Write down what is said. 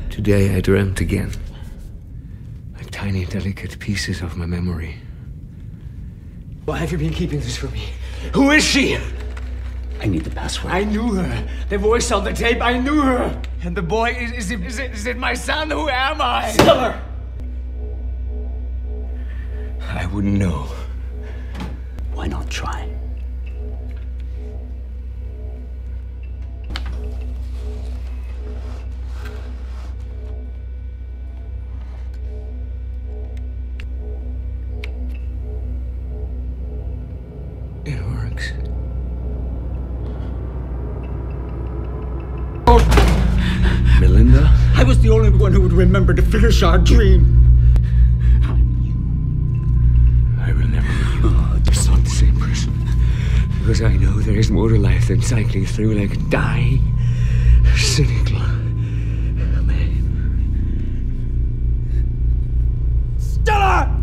Today I dreamt again. Like tiny, delicate pieces of my memory. Why have you been keeping this from me? Who is she? I need the password. I knew her. The voice on the tape, I knew her. And the boy, is it my son? Who am I? Kill her! I wouldn't know. Why not try? It works. Melinda? I was the only one who would remember to finish our dream. I will never be you. It's not the same person. Because I know there is more to life than cycling through like a dying, cynical man. Stella!